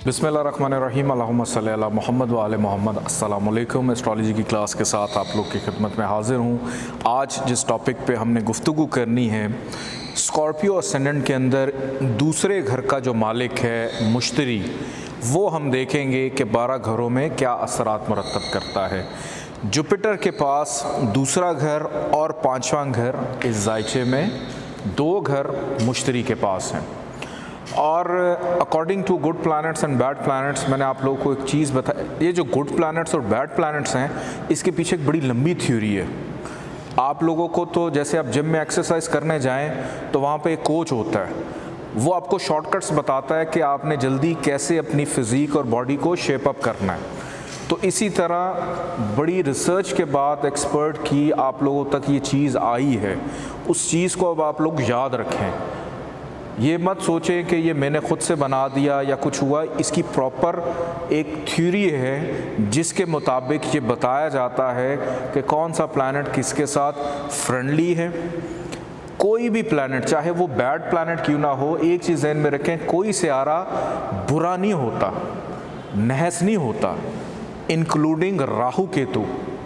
बिस्मिल्लाहिर्रहमानिर्रहीम अल्लाहुम्मा सल्ली अला मुहम्मद व आले मोहम्मद। अस्सलाम वालेकुम। एस्ट्रोलॉजी की क्लास के साथ आप लोग की खिदमत में हाज़िर हूँ। आज जिस टॉपिक पे हमने गुफ्तगू करनी है, स्कॉर्पियो असेंडेंट के अंदर दूसरे घर का जो मालिक है मुश्तरी, वो हम देखेंगे कि 12 घरों में क्या असरात मुरत्तब करता है। जुपिटर के पास दूसरा घर और 5वां घर इस जायचे में 2 घर मुश्तरी के पास हैं। और according to good planets and bad planets, मैंने आप लोगों को एक चीज़ बताई, ये जो गुड प्लैनेट्स और बैड प्लैनेट्स हैं इसके पीछे एक बड़ी लंबी थ्योरी है। आप लोगों को तो जैसे आप जिम में एक्सरसाइज करने जाएं तो वहाँ पे एक कोच होता है, वो आपको शॉर्टकट्स बताता है कि आपने जल्दी कैसे अपनी फ़िज़ीक और बॉडी को शेप अप करना है। तो इसी तरह बड़ी रिसर्च के बाद एक्सपर्ट की आप लोगों तक ये चीज़ आई है, उस चीज़ को अब आप लोग याद रखें। ये मत सोचें कि ये मैंने ख़ुद से बना दिया या कुछ हुआ। इसकी प्रॉपर एक थ्योरी है जिसके मुताबिक ये बताया जाता है कि कौन सा प्लैनेट किसके साथ फ्रेंडली है। कोई भी प्लैनेट, चाहे वो बैड प्लैनेट क्यों ना हो, एक चीज़ ध्यान में रखें, कोई सियारा बुरा नहीं होता, नहस नहीं होता, इंक्लूडिंग राहु केतु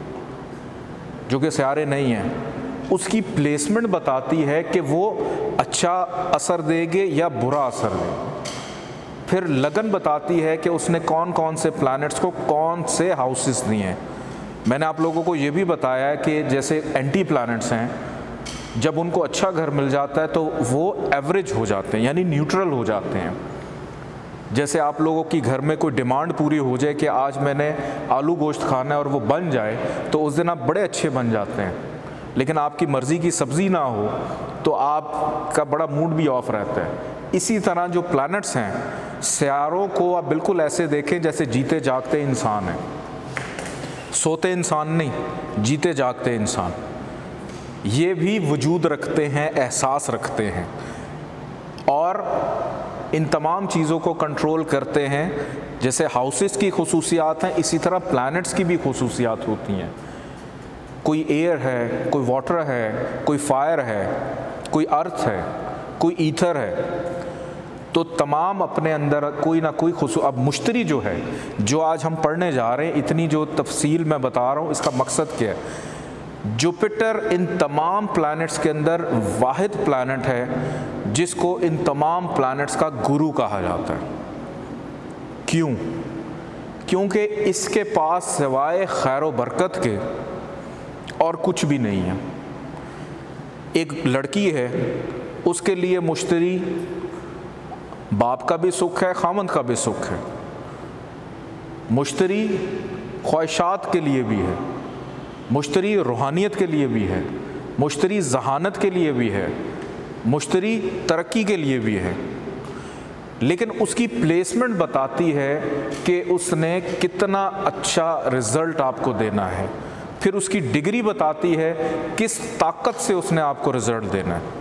जो कि सियारे नहीं हैं। उसकी प्लेसमेंट बताती है कि वो अच्छा असर देंगे या बुरा असर देंगे। फिर लगन बताती है कि उसने कौन कौन से प्लैनेट्स को कौन से हाउसेस दिए हैं। मैंने आप लोगों को ये भी बताया है कि जैसे एंटी प्लैनेट्स हैं, जब उनको अच्छा घर मिल जाता है तो वो एवरेज हो जाते हैं, यानी न्यूट्रल हो जाते हैं। जैसे आप लोगों की घर में कोई डिमांड पूरी हो जाए कि आज मैंने आलू गोश्त खाना है और वो बन जाए, तो उस दिन आप बड़े अच्छे बन जाते हैं। लेकिन आपकी मर्ज़ी की सब्ज़ी ना हो तो आपका बड़ा मूड भी ऑफ रहता है। इसी तरह जो प्लैनेट्स हैं, सियारों को आप बिल्कुल ऐसे देखें जैसे जीते जागते इंसान हैं, सोते इंसान नहीं, जीते जागते इंसान। ये भी वजूद रखते हैं, एहसास रखते हैं और इन तमाम चीज़ों को कंट्रोल करते हैं। जैसे हाउसेस की खुसूसियात हैं, इसी तरह प्लैनेट्स की भी खुसूसियात होती हैं। कोई एयर है, कोई वाटर है, कोई फायर है, कोई अर्थ है, कोई ईथर है, तो तमाम अपने अंदर कोई ना कोई अब मुश्तरी जो है, जो आज हम पढ़ने जा रहे हैं, इतनी जो तफसील मैं बता रहा हूँ, इसका मकसद क्या है। जुपिटर इन तमाम प्लैनेट्स के अंदर वाहिद प्लैनेट है जिसको इन तमाम प्लैनेट्स का गुरु कहा जाता है। क्यों? क्योंकि इसके पास सिवाय खैर व बरकत के और कुछ भी नहीं है। एक लड़की है, उसके लिए मुश्तरी बाप का भी सुख है, खामंद का भी सुख है। मुश्तरी ख्वाहिशात के लिए भी है, मुश्तरी रूहानियत के लिए भी है, मुश्तरी जहानत के लिए भी है, मुश्तरी तरक्की के लिए भी है। लेकिन उसकी प्लेसमेंट बताती है कि उसने कितना अच्छा रिज़ल्ट आपको देना है। फिर उसकी डिग्री बताती है किस ताकत से उसने आपको रिज़ल्ट देना है।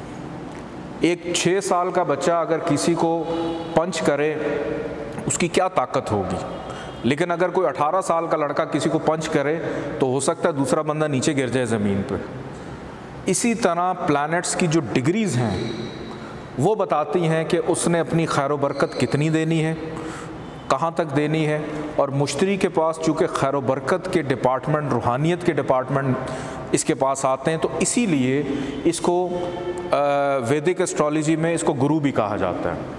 एक 6 साल का बच्चा अगर किसी को पंच करे, उसकी क्या ताकत होगी। लेकिन अगर कोई 18 साल का लड़का किसी को पंच करे तो हो सकता है दूसरा बंदा नीचे गिर जाए ज़मीन पर। इसी तरह प्लैनेट्स की जो डिग्रीज़ हैं वो बताती हैं कि उसने अपनी खैर व बरकत कितनी देनी है, कहाँ तक देनी है। और मुश्तरी के पास चूँकि खैर व बरकत के डिपार्टमेंट, रूहानियत के डिपार्टमेंट इसके पास आते हैं, तो इसीलिए इसको वैदिक एस्ट्रोलॉजी में इसको गुरु भी कहा जाता है।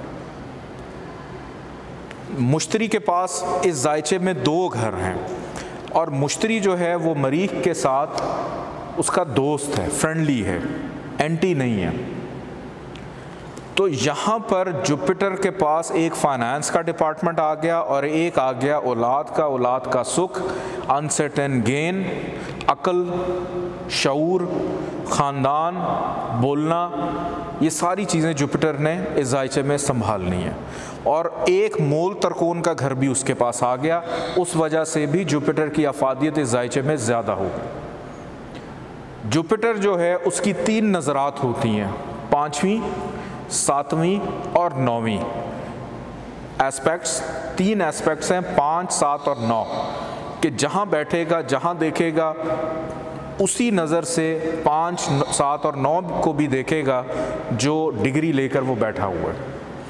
मुश्तरी के पास इस जायचे में 2 घर हैं और मुश्तरी जो है वो मरीख के साथ उसका दोस्त है, फ्रेंडली है, एंटी नहीं है। तो यहाँ पर जुपिटर के पास एक फाइनेंस का डिपार्टमेंट आ गया और एक आ गया औलाद का सुख, अनसर्टेन गेन, अक्ल, शऊर, ख़ानदान, बोलना, ये सारी चीज़ें जुपिटर ने इस जायचे में संभालनी है। और एक मूल तरकोन का घर भी उसके पास आ गया, उस वजह से भी जुपिटर की अफादियत इस जायचे में ज़्यादा होगी। जुपिटर जो है उसकी 3 नज़रात होती हैं, 5वीं, 7वीं और 9वीं एस्पेक्ट्स। 3 एस्पेक्ट्स हैं, 5, 7 और 9, कि जहाँ बैठेगा, जहाँ देखेगा, उसी नज़र से 5, 7 और 9 को भी देखेगा जो डिग्री लेकर वो बैठा हुआ है।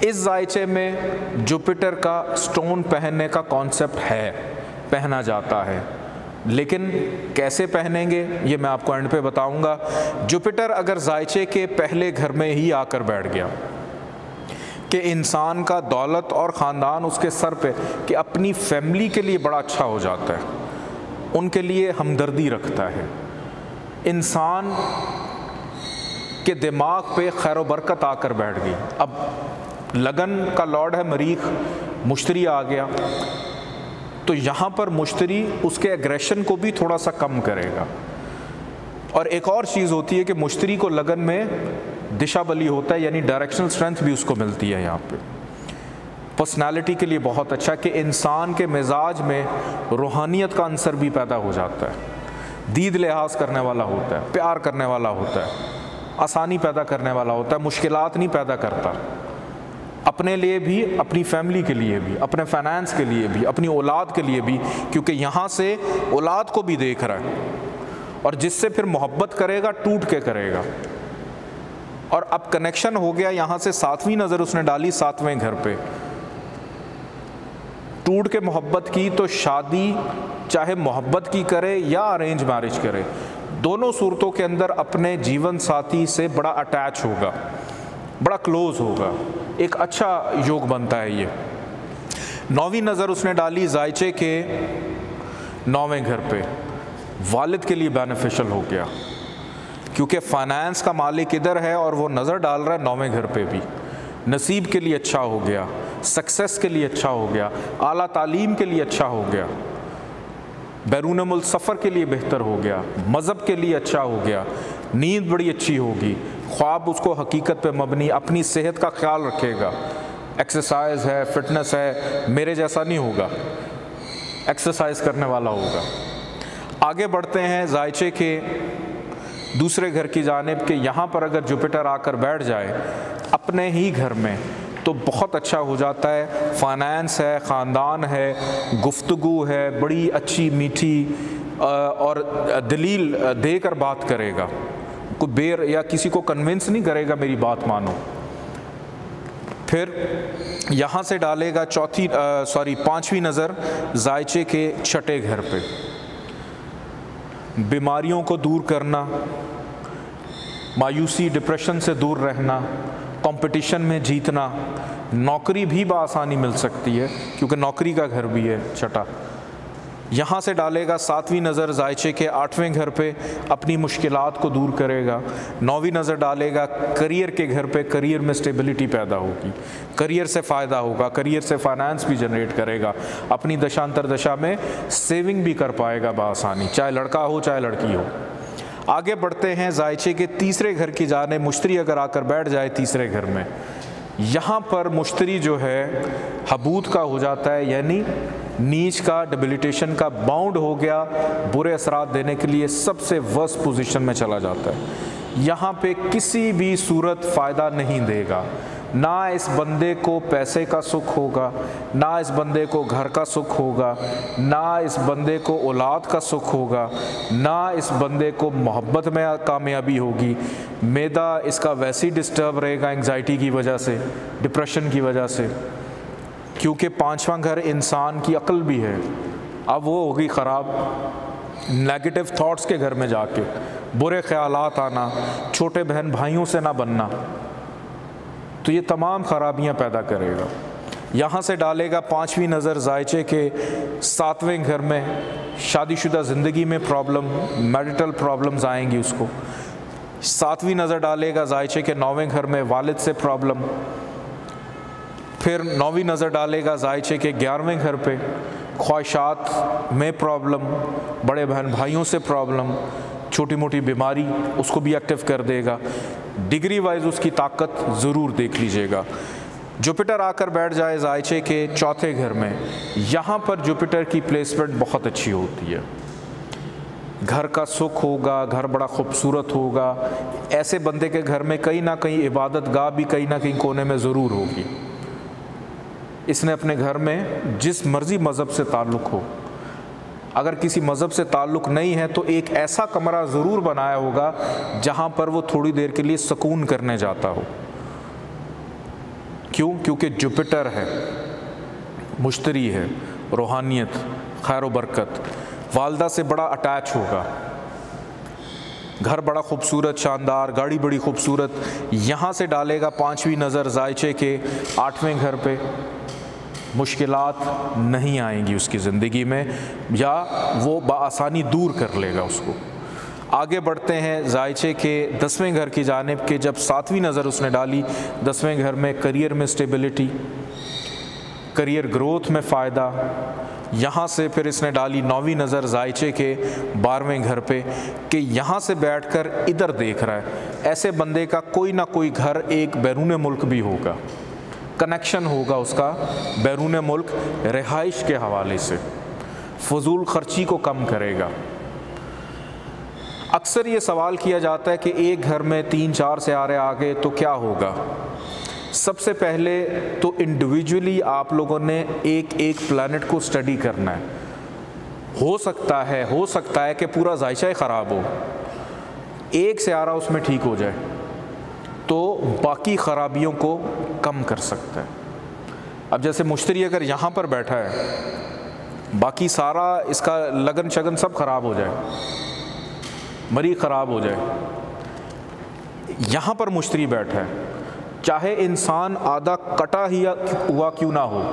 इस जायचे में जुपिटर का स्टोन पहनने का कॉन्सेप्ट है, पहना जाता है, लेकिन कैसे पहनेंगे ये मैं आपको एंड पे बताऊंगा। जुपिटर अगर जायचे के पहले घर में ही आकर बैठ गया कि इंसान का दौलत और ख़ानदान उसके सर पे, कि अपनी फैमिली के लिए बड़ा अच्छा हो जाता है, उनके लिए हमदर्दी रखता है, इंसान के दिमाग पे खैर व बरकत आकर बैठ गई। अब लगन का लॉर्ड है मरीख, मुश्तरी आ गया, तो यहाँ पर मुश्तरी उसके एग्रेशन को भी थोड़ा सा कम करेगा। और एक और चीज़ होती है कि मुश्तरी को लगन में दिशा बली होता है, यानी डायरेक्शनल स्ट्रेंथ भी उसको मिलती है। यहाँ पे पर्सनालिटी के लिए बहुत अच्छा कि इंसान के मिजाज में रूहानियत का अंसर भी पैदा हो जाता है, दीद लिहाज करने वाला होता है, प्यार करने वाला होता है, आसानी पैदा करने वाला होता है, मुश्किलात नहीं पैदा करता, अपने लिए भी, अपनी फैमिली के लिए भी, अपने फाइनेंस के लिए भी, अपनी औलाद के लिए भी, क्योंकि यहाँ से औलाद को भी देख रहा है, और जिससे फिर मोहब्बत करेगा टूट के करेगा। और अब कनेक्शन हो गया यहाँ से, 7वीं नज़र उसने डाली 7वें घर पे, टूट के मोहब्बत की, तो शादी चाहे मोहब्बत की करे या अरेंज मैरिज करे, दोनों सूरतों के अंदर अपने जीवन साथी से बड़ा अटैच होगा, बड़ा क्लोज होगा, एक अच्छा योग बनता है ये। 9वीं नज़र उसने डाली जायचे के 9वें घर पे, वालिद के लिए बेनिफिशियल हो गया, क्योंकि फाइनेंस का मालिक इधर है और वो नज़र डाल रहा है 9वें घर पे भी, नसीब के लिए अच्छा हो गया, सक्सेस के लिए अच्छा हो गया, आला तालीम के लिए अच्छा हो गया, बैरून मुल्क सफ़र के लिए बेहतर हो गया, मज़हब के लिए अच्छा हो गया, नींद बड़ी अच्छी होगी, ख्वाब उसको हकीकत पे मबनी, अपनी सेहत का ख्याल रखेगा, एक्सरसाइज है, फिटनेस है, मेरे जैसा नहीं होगा, एक्सरसाइज करने वाला होगा। आगे बढ़ते हैं जायचे के दूसरे घर की जानिब के, यहाँ पर अगर जुपिटर आकर बैठ जाए अपने ही घर में तो बहुत अच्छा हो जाता है, फाइनेंस है, ख़ानदान है, गुफ्तगू है, बड़ी अच्छी मीठी और दलील देकर बात करेगा, कोई बेर या किसी को कन्विंस नहीं करेगा मेरी बात मानो। फिर यहाँ से डालेगा 5वीं नज़र जायचे के 6ठे घर पे, बीमारियों को दूर करना, मायूसी डिप्रेशन से दूर रहना, कंपटीशन में जीतना, नौकरी भी बआसानी मिल सकती है क्योंकि नौकरी का घर भी है 6ठा। यहाँ से डालेगा 7वीं नज़र जायचे के 8वें घर पे, अपनी मुश्किलात को दूर करेगा। 9वीं नज़र डालेगा करियर के घर पे, करियर में स्टेबिलिटी पैदा होगी, करियर से फ़ायदा होगा, करियर से फाइनेंस भी जनरेट करेगा, अपनी दशांतर दशा में सेविंग भी कर पाएगा बआसानी, चाहे लड़का हो चाहे लड़की हो। आगे बढ़ते हैं जायचे के तीसरे घर की जाने, मुश्तरी अगर आकर बैठ जाए तीसरे घर में, यहाँ पर मुश्तरी जो है हबूत का हो जाता है, यानी नीच का, डिबिलिटेशन का, बाउंड हो गया, बुरे असरात देने के लिए सबसे वर्स्ट पोजीशन में चला जाता है। यहाँ पे किसी भी सूरत फ़ायदा नहीं देगा, ना इस बंदे को पैसे का सुख होगा, ना इस बंदे को घर का सुख होगा, ना इस बंदे को औलाद का सुख होगा, ना इस बंदे को मोहब्बत में कामयाबी होगी। मैदा इसका वैसे ही डिस्टर्ब रहेगा एंग्जाइटी की वजह से, डिप्रेशन की वजह से, क्योंकि 5वां घर इंसान की अक्ल भी है, अब वो होगी ख़राब, नेगेटिव थॉट्स के घर में जाके बुरे ख्यालात आना, छोटे बहन भाइयों से ना बनना, तो ये तमाम ख़राबियाँ पैदा करेगा। यहाँ से डालेगा 5वीं नज़र जायचे के 7वें घर में, शादीशुदा ज़िंदगी में प्रॉब्लम, मैरिटल प्रॉब्लम्स आएंगी उसको। 7वीं नज़र डालेगा जायचे के 9वें घर में, वालिद से प्रॉब्लम। फिर 9वीं नज़र डालेगा जायचे के 11वें घर पे, ख्वाहिशात में प्रॉब्लम, बड़े बहन भाइयों से प्रॉब्लम, छोटी मोटी बीमारी उसको भी एक्टिव कर देगा। डिग्री वाइज उसकी ताकत ज़रूर देख लीजिएगा। जुपिटर आकर बैठ जाए जायचे के 4थे घर में, यहाँ पर जुपिटर की प्लेसमेंट बहुत अच्छी होती है, घर का सुख होगा, घर बड़ा खूबसूरत होगा, ऐसे बंदे के घर में कहीं ना कहीं इबादत गाह भी कहीं ना कहीं कोने में ज़रूर होगी। इसने अपने घर में जिस मर्ज़ी मज़हब से ताल्लुक़ हो, अगर किसी मज़हब से ताल्लुक़ नहीं है तो एक ऐसा कमरा ज़रूर बनाया होगा जहाँ पर वो थोड़ी देर के लिए सुकून करने जाता हो, क्यों? क्योंकि जुपिटर है, मुश्तरी है, रूहानियत, खैर बरकत, वालदा से बड़ा अटैच होगा, घर बड़ा खूबसूरत शानदार, गाड़ी बड़ी खूबसूरत, यहाँ से डालेगा 5वीं नज़र जायचे के 8वें घर पे, मुश्किलात नहीं आएंगी उसकी ज़िंदगी में, या वो बआसानी दूर कर लेगा उसको। आगे बढ़ते हैं जायचे के 10वें घर की जानिब के, जब 7वीं नज़र उसने डाली 10वें घर में, करियर में स्टेबिलिटी, करियर ग्रोथ में फ़ायदा। यहाँ से फिर इसने डाली 9वीं नज़र जायचे के 12वें घर पे, कि यहाँ से बैठकर इधर देख रहा है। ऐसे बंदे का कोई ना कोई घर एक बैरून मुल्क भी होगा, कनेक्शन होगा उसका बैरून मुल्क, रिहाइश के हवाले से फजूल खर्ची को कम करेगा। अक्सर ये सवाल किया जाता है कि एक घर में 3-4 सियारे आ गए तो क्या होगा। सबसे पहले तो इंडिविजुअली आप लोगों ने एक एक प्लैनेट को स्टडी करना है। हो सकता है कि पूरा जायशा ही ख़राब हो, एक सियारा उसमें ठीक हो जाए तो बाकी ख़राबियों को कम कर सकता है। अब जैसे मुश्तरी अगर यहाँ पर बैठा है, बाकी सारा इसका लगन शगन सब ख़राब हो जाए, मरी ख़राब हो जाए। यहाँ पर मुश्तरी बैठा है, चाहे इंसान आधा कटा ही हुआ क्यों ना हो,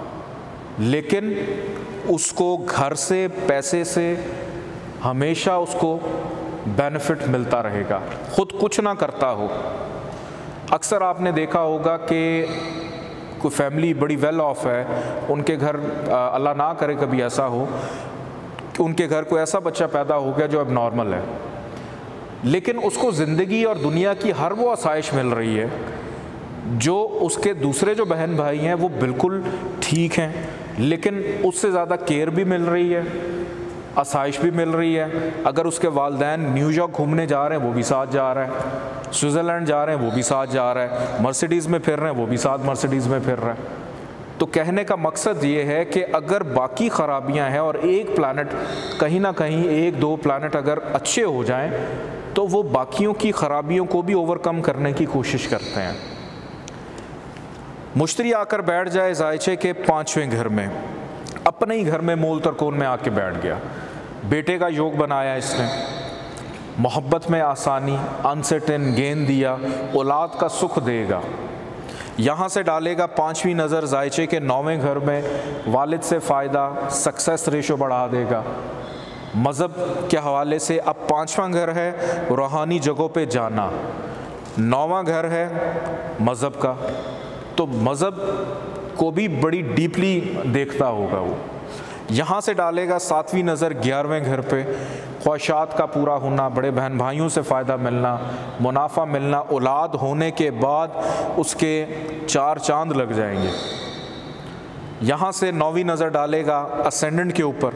लेकिन उसको घर से, पैसे से हमेशा उसको बेनिफिट मिलता रहेगा, खुद कुछ ना करता हो। अक्सर आपने देखा होगा कि कोई फैमिली बड़ी वेल ऑफ है, उनके घर अल्लाह ना करे कभी ऐसा हो कि उनके घर कोई ऐसा बच्चा पैदा हो गया जो अब नॉर्मल है, लेकिन उसको ज़िंदगी और दुनिया की हर वो आसाइश मिल रही है जो उसके दूसरे जो बहन भाई हैं वो बिल्कुल ठीक हैं, लेकिन उससे ज़्यादा केयर भी मिल रही है, आसाइश भी मिल रही है। अगर उसके वालिदैन न्यूयॉर्क घूमने जा रहे हैं वो भी साथ जा रहा है, स्विट्ज़रलैंड जा रहे हैं वो भी साथ जा रहा है, मर्सिडीज़ में फिर रहे हैं वो भी साथ मर्सिडीज़ में फिर रहा है। तो कहने का मकसद ये है कि अगर बाकी ख़राबियाँ हैं और एक प्लानट कहीं ना कहीं, 1-2 प्लानट अगर अच्छे हो जाएं तो वो बाकियों की ख़राबियों को भी ओवरकम करने की कोशिश करते हैं। मुश्तरी आकर बैठ जाए जायचे के 5वें घर में, अपने ही घर में मूल तरकोन में आके बैठ गया, बेटे का योग बनाया इसने, मोहब्बत में आसानी, अनसर्टेन गेंद दिया, औलाद का सुख देगा। यहाँ से डालेगा 5वीं नज़र जायचे के 9वें घर में, वालिद से फ़ायदा, सक्सेस रेशो बढ़ा देगा। मज़हब के हवाले से अब 5वां घर है रूहानी जगहों पे जाना, 9वां घर है मज़हब का, तो मज़हब को भी बड़ी डीपली देखता होगा वो। यहाँ से डालेगा 7वीं नज़र 11वें घर पे, ख्वाहिशात का पूरा होना, बड़े बहन भाइयों से फ़ायदा मिलना, मुनाफा मिलना, औलाद होने के बाद उसके 4 चांद लग जाएंगे। यहाँ से 9वीं नज़र डालेगा असेंडेंट के ऊपर,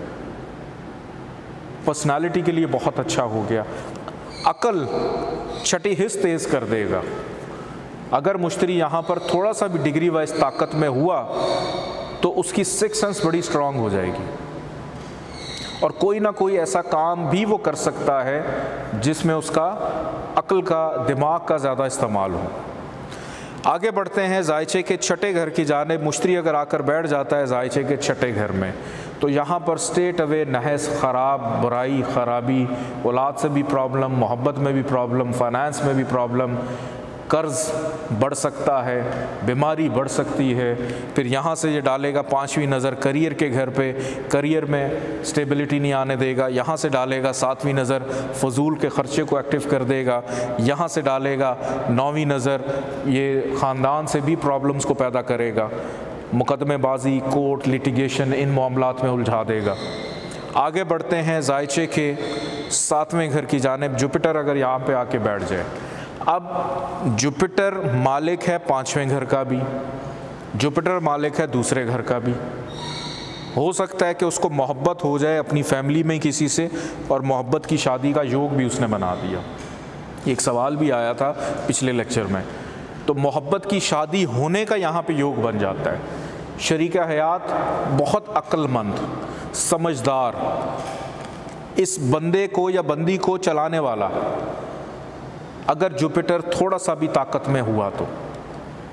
पर्सनालिटी के लिए बहुत अच्छा हो गया, अकल छठी हिस्स तेज़ कर देगा। अगर मुश्तरी यहाँ पर थोड़ा सा भी डिग्री वाइज ताकत में हुआ तो उसकी सिक्स सेंस बड़ी स्ट्रांग हो जाएगी और कोई ना कोई ऐसा काम भी वो कर सकता है जिसमें उसका अक्ल का, दिमाग का ज़्यादा इस्तेमाल हो। आगे बढ़ते हैं जायचे के 6ठे घर की जानिब। मुश्तरी अगर आकर बैठ जाता है जायचे के 6ठे घर में तो यहाँ पर स्टेट अवे, नहस, ख़राब, बुराई, ख़राबी, औलाद से भी प्रॉब्लम, मोहब्बत में भी प्रॉब्लम, फाइनेंस में भी प्रॉब्लम, कर्ज़ बढ़ सकता है, बीमारी बढ़ सकती है। फिर यहाँ से ये डालेगा 5वीं नज़र करियर के घर पे, करियर में स्टेबिलिटी नहीं आने देगा। यहाँ से डालेगा 7वीं नज़र फजूल के ख़र्चे को एक्टिव कर देगा। यहाँ से डालेगा 9वीं नज़र, ये ख़ानदान से भी प्रॉब्लम्स को पैदा करेगा, मुकदमेबाजी, कोर्ट, लिटिगेशन, इन मामलात में उलझा देगा। आगे बढ़ते हैं जायचे के 7वें घर की जानिब। जुपिटर अगर यहाँ पे आके बैठ जाए, अब जुपिटर मालिक है 5वें घर का भी, जुपिटर मालिक है दूसरे घर का भी। हो सकता है कि उसको मोहब्बत हो जाए अपनी फैमिली में किसी से और मोहब्बत की शादी का योग भी उसने बना दिया। एक सवाल भी आया था पिछले लेक्चर में, तो मोहब्बत की शादी होने का यहाँ पे योग बन जाता है। शरीक हयात बहुत अक्लमंद, समझदार, इस बंदे को या बंदी को चलाने वाला, अगर जुपिटर थोड़ा सा भी ताकत में हुआ तो,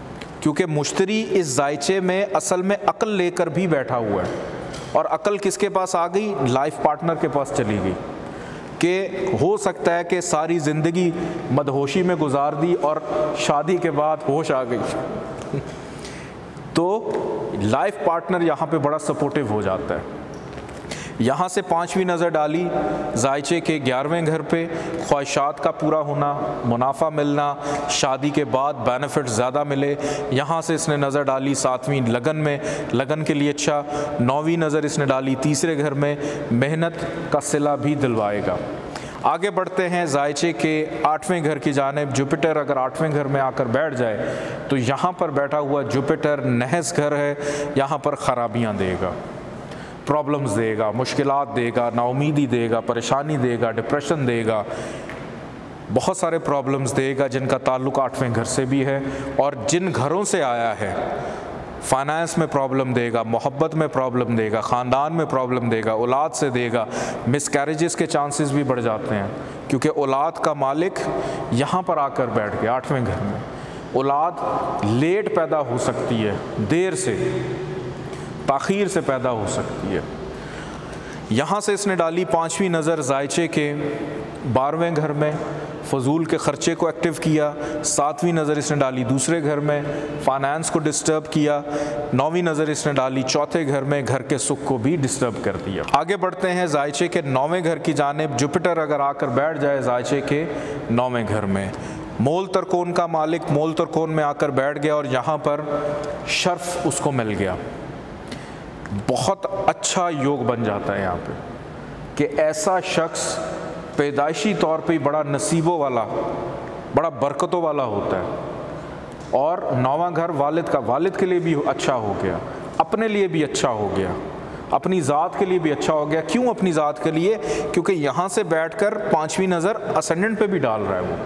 क्योंकि मुश्तरी इस जायचे में असल में अक्ल लेकर भी बैठा हुआ है, और अक्ल किसके पास आ गई? लाइफ पार्टनर के पास चली गई कि हो सकता है कि सारी ज़िंदगी मदहोशी में गुजार दी और शादी के बाद होश आ गई। तो लाइफ पार्टनर यहाँ पे बड़ा सपोर्टिव हो जाता है। यहाँ से 5वीं नज़र डाली जायचे के 11वें घर पे, ख्वाहिशात का पूरा होना, मुनाफा मिलना, शादी के बाद बेनिफिट ज़्यादा मिले। यहाँ से इसने नज़र डाली 7वीं लगन में, लगन के लिए अच्छा। 9वीं नज़र इसने डाली तीसरे घर में, मेहनत का सिला भी दिलवाएगा। आगे बढ़ते हैं जायचे के 8वें घर की जानिब। जुपिटर अगर 8वें घर में आकर बैठ जाए तो यहाँ पर बैठा हुआ जुपिटर नहस घर है, यहाँ पर ख़राबियाँ देगा, प्रॉब्लम्स देगा, मुश्किलात देगा, नाउमीदी देगा, परेशानी देगा, डिप्रेशन देगा, बहुत सारे प्रॉब्लम्स देगा जिनका ताल्लुक़ 8वें घर से भी है। और जिन घरों से आया है, फाइनेंस में प्रॉब्लम देगा, मोहब्बत में प्रॉब्लम देगा, ख़ानदान में प्रॉब्लम देगा, औलाद से देगा। मिसकैरेजेस के चांसेस भी बढ़ जाते हैं क्योंकि औलाद का मालिक यहाँ पर आकर बैठ गया 8वें घर में। औलाद लेट पैदा हो सकती है, देर से, ताख़ीर से पैदा हो सकती है। यहाँ से इसने डाली 5वीं नज़र जायचे के 12वें घर में, फजूल के ख़र्चे को एक्टिव किया। 7वीं नज़र इसने डाली दूसरे घर में, फाइनेंस को डिस्टर्ब किया। 9वीं नज़र इसने डाली चौथे घर में, घर के सुख को भी डिस्टर्ब कर दिया। आगे बढ़ते हैं जायचे के 9वें घर की जानिब। जुपिटर अगर आकर बैठ जाए जायचे के 9वें घर में, मोल तरकोन का मालिक मोल तरकोन में आकर बैठ गया और यहाँ पर शर्फ उसको मिल गया। बहुत अच्छा योग बन जाता है यहाँ पे कि ऐसा शख्स पैदाइशी तौर पे बड़ा नसीबों वाला, बड़ा बरकतों वाला होता है। और 9वां घर वालिद का, वालिद के लिए भी अच्छा हो गया, अपने लिए भी अच्छा हो गया, अपनी ज़ात के लिए भी अच्छा हो गया। क्यों अपनी ज़ात के लिए? क्योंकि यहाँ से बैठकर 5वीं नज़र असेंडेंट पे भी डाल रहा है वो,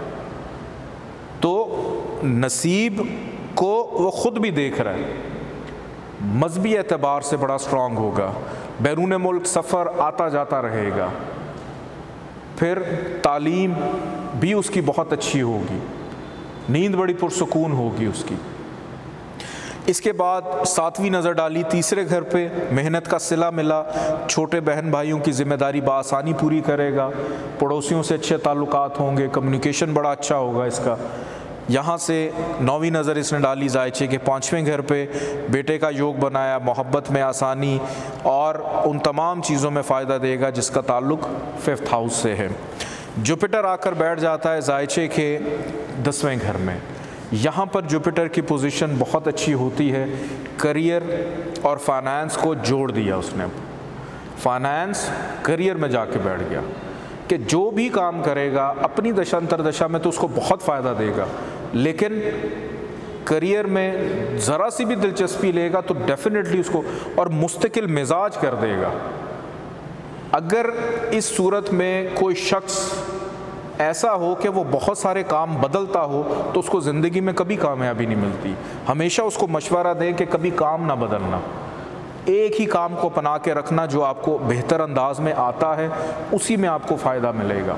तो नसीब को वो ख़ुद भी देख रहा है, मजहबी एतबार से बड़ा स्ट्रॉन्ग होगा, बैरून मुल्क सफ़र आता जाता रहेगा, फिर तालीम भी उसकी बहुत अच्छी होगी, नींद बड़ी पुरसुकून होगी उसकी। इसके बाद 7वीं नज़र डाली तीसरे घर पे, मेहनत का सिला मिला, छोटे बहन भाइयों की ज़िम्मेदारी बआसानी पूरी करेगा, पड़ोसियों से अच्छे ताल्लुकात होंगे, कम्युनिकेशन बड़ा अच्छा होगा इसका। यहाँ से 9वीं नज़र इसने डाली जायचे के 5वें घर पे, बेटे का योग बनाया, मोहब्बत में आसानी और उन तमाम चीज़ों में फ़ायदा देगा जिसका ताल्लुक़ 5th हाउस से है। जुपिटर आकर बैठ जाता है जायचे के 10वें घर में। यहाँ पर जुपिटर की पोजीशन बहुत अच्छी होती है, करियर और फाइनेंस को जोड़ दिया उसने। फाइनेंस करियर में जाके बैठ गया कि जो भी काम करेगा अपनी दशा अंतरदशा में तो उसको बहुत फ़ायदा देगा, लेकिन करियर में ज़रा सी भी दिलचस्पी लेगा तो डेफिनेटली उसको और मुस्तकिल मिजाज कर देगा। अगर इस सूरत में कोई शख्स ऐसा हो कि वो बहुत सारे काम बदलता हो तो उसको ज़िंदगी में कभी कामयाबी नहीं मिलती। हमेशा उसको मशवरा दें कि कभी काम ना बदलना, एक ही काम को अपना के रखना जो आपको बेहतर अंदाज में आता है, उसी में आपको फ़ायदा मिलेगा।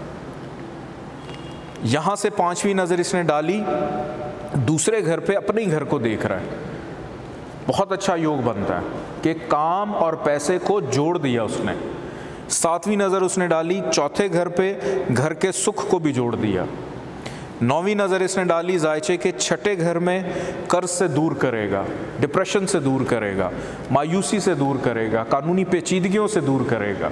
यहाँ से 5वीं नज़र इसने डाली दूसरे घर पे, अपने घर को देख रहा है, बहुत अच्छा योग बनता है कि काम और पैसे को जोड़ दिया उसने। 7वीं नज़र उसने डाली चौथे घर पे, घर के सुख को भी जोड़ दिया। 9वीं नज़र इसने डाली जायचे के 6ठे घर में, कर्ज से दूर करेगा, डिप्रेशन से दूर करेगा, मायूसी से दूर करेगा, कानूनी पेचीदगियों से दूर करेगा।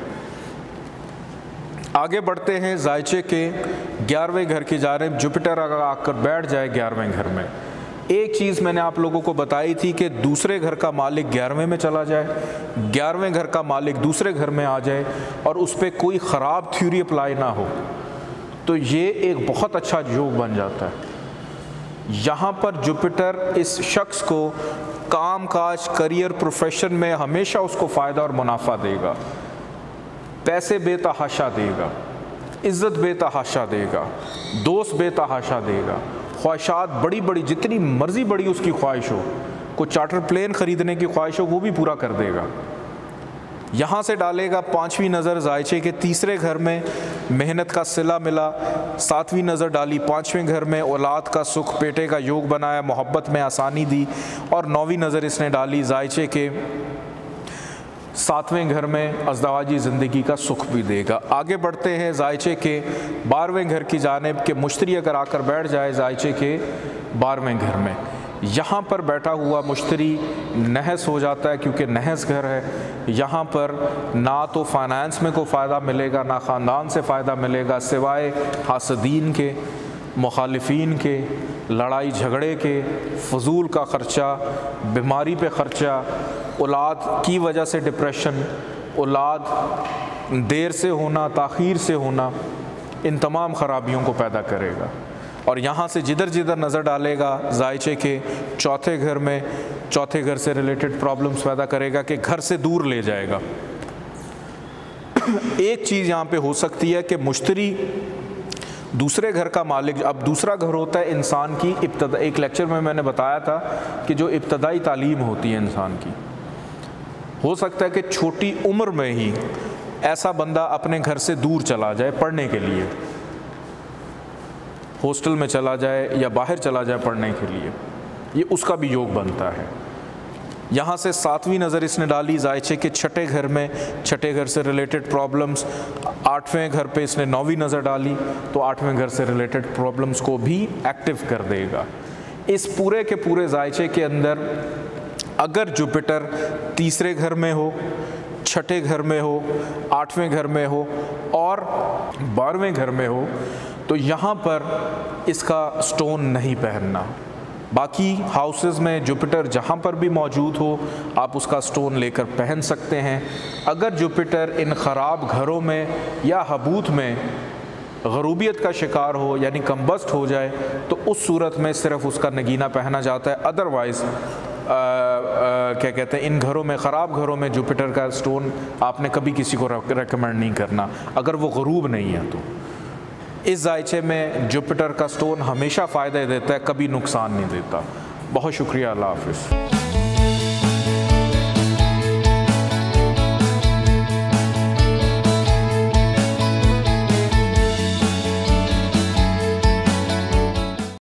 आगे बढ़ते हैं जायचे के 11वें घर की जानिब। जुपिटर अगर आकर बैठ जाए 11वें घर में, एक चीज़ मैंने आप लोगों को बताई थी कि दूसरे घर का मालिक 11वें में चला जाए, 11वें घर का मालिक दूसरे घर में आ जाए और उस पर कोई ख़राब थ्योरी अप्लाई ना हो, तो ये एक बहुत अच्छा योग बन जाता है। यहाँ पर जुपिटर इस शख्स को काम काज, करियर, प्रोफेशन में हमेशा उसको फ़ायदा और मुनाफा देगा, पैसे बेतहाशा देगा, इज़्ज़त बेतहाशा देगा, दोस्त बेतहाशा देगा, ख्वाहिशात बड़ी बड़ी, जितनी मर्ज़ी बड़ी उसकी ख्वाहिश हो, कोई चार्टर प्लेन ख़रीदने की ख्वाहिश हो वो भी पूरा कर देगा। यहाँ से डालेगा 5वीं नज़र जायचे के तीसरे घर में मेहनत का सिला मिला, 7वीं नज़र डाली 5वें घर में औलाद का सुख पेटे का योग बनाया, मोहब्बत में आसानी दी, और 9वीं नज़र इसने डाली जायचे के 7वें घर में अज़दवाजी ज़िंदगी का सुख भी देगा। आगे बढ़ते हैं जायचे के 12वें घर की जानिब के मुश्तरी अगर आकर बैठ जाए जायचे के 12वें घर में, यहाँ पर बैठा हुआ मुश्तरी नहस हो जाता है क्योंकि नहस घर है। यहाँ पर ना तो फाइनेंस में कोई फ़ायदा मिलेगा ना ख़ानदान से फ़ायदा मिलेगा, सिवाय हासदीन के, मुखालिफिन के, लड़ाई झगड़े के, फजूल का ख़र्चा, बीमारी पे ख़र्चा, औलाद की वजह से डिप्रेशन, औलाद देर से होना, ताख़ीर से होना, इन तमाम ख़राबियों को पैदा करेगा। और यहाँ से जिधर जिधर नज़र डालेगा जायचे के 4थे घर में, 4थे घर से रिलेटेड प्रॉब्लम्स पैदा करेगा कि घर से दूर ले जाएगा। एक चीज़ यहाँ पे हो सकती है कि मुश्तरी दूसरे घर का मालिक, अब दूसरा घर होता है इंसान की इब्तदा, एक लेक्चर में मैंने बताया था कि जो इब्तदाई तालीम होती है इंसान की, हो सकता है कि छोटी उम्र में ही ऐसा बंदा अपने घर से दूर चला जाए पढ़ने के लिए, हॉस्टल में चला जाए या बाहर चला जाए पढ़ने के लिए, ये उसका भी योग बनता है। यहाँ से 7वीं नज़र इसने डाली जायचे के 6ठे घर में, 6ठे घर से रिलेटेड प्रॉब्लम्स, 8वें घर पे इसने 9वीं नज़र डाली तो 8वें घर से रिलेटेड प्रॉब्लम्स को भी एक्टिव कर देगा। इस पूरे के पूरे जायचे के अंदर अगर जुपिटर तीसरे घर में हो, 6ठे घर में हो, 8वें घर में हो और 12वें घर में हो तो यहाँ पर इसका स्टोन नहीं पहनना। बाकी हाउसेस में जुपिटर जहाँ पर भी मौजूद हो आप उसका स्टोन लेकर पहन सकते हैं। अगर जुपिटर इन ख़राब घरों में या हबूत में गरूबियत का शिकार हो यानी कम्बस्ट हो जाए तो उस सूरत में सिर्फ उसका नगीना पहना जाता है। अदरवाइज़ क्या कहते हैं, इन घरों में, ख़राब घरों में जुपिटर का स्टोन आपने कभी किसी को रेकमेंड नहीं करना अगर वो गरूब नहीं है। तो इस जायचे में जुपिटर का स्टोन हमेशा फ़ायदा देता है, कभी नुकसान नहीं देता। बहुत शुक्रिया, अल्लाह हाफ़िज़।